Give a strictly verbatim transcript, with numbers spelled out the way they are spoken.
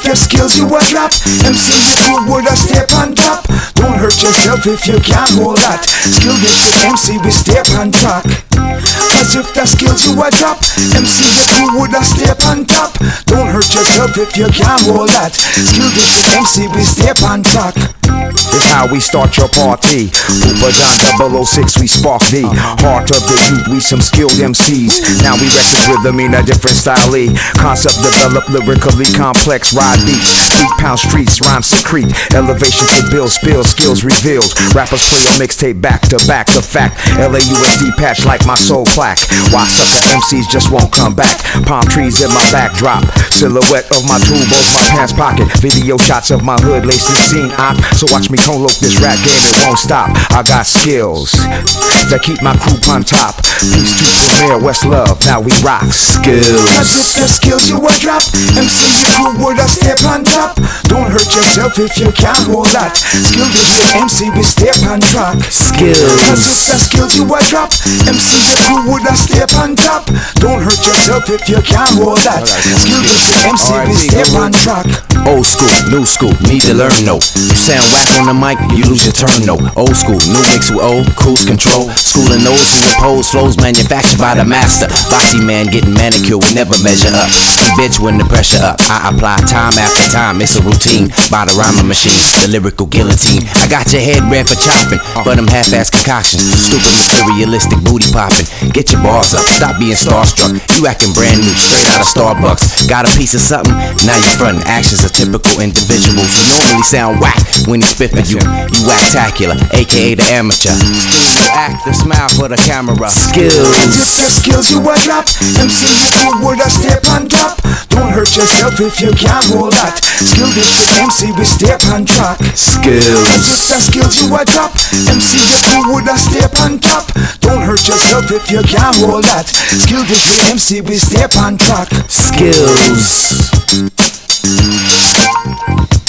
your skills you a drop. M C if you would a step on top. Don't hurt yourself if you can't hold that. Skill district M C we step on track. Cause if the skills you a drop, M C if you would a step on top. Don't hurt yourself if you can't hold that. Skill district M C we step on track. It's how we start your party. Pupa John double oh six, we spark the heart of the youth, we some skilled M Cs. Now we wreck this rhythm in a different style. Concept developed lyrically complex, ride beats, street pound streets, rhymes secrete, elevation to build, spill, skills revealed. Rappers play a mixtape back to back, the fact L A U S D patch like my soul plaque. Why sucker M Cs just won't come back? Palm trees in my backdrop, silhouette of my tool, both my pants pocket, video shots of my hood laced the scene. I, so watch me tone look this rap game, it won't stop. I got skills that keep my crew on top. Peace to Premier, West Love, now we rock. Skills. Cause if the skills you a drop, M C if you would a step on top. Don't hurt yourself if you can't hold that. Skill district M C we step on track. Skills. Cause if the skills you a drop, M C if you would a step on top. Don't hurt yourself if you can't hold that. Skill district M C we step on track. Old school, new school, need to learn no. You sound whack on the mic, you lose your turn no. Old school, new mix with old, cruise control. Schooling those who oppose flows manufactured by the master. Bossy man getting manicured will never measure up. See bitch when the pressure up, I apply time after time. It's a routine by the rhyming machine, the lyrical guillotine. I got your head red for chopping, for them half-ass concoctions. Stupid materialistic booty popping. Get your bars up, stop being starstruck. You acting brand new, straight out of Starbucks. Got a piece of something, now you frontin'. Actions are typical individuals who normally sound whack when they spit for you. You whack-tacular, aka the amateur. Still act the smile for the camera. Skills. If the skills you a drop, M C if you would a step on top. Don't hurt yourself if you can't hold that. Skill district M C we step on track. Skills. If the skills you a drop, M C if you would a step on top. Don't hurt yourself if you can't hold that. Skill district M C we step on track. Skills.